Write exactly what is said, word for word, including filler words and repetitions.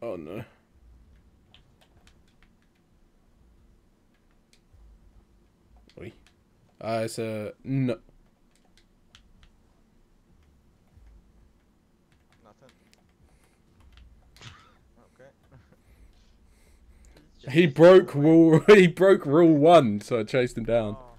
Oh no. Oi. Uh, it's a no. Nothing. Okay. He broke rule. He broke rule one, so I chased him down. Oh.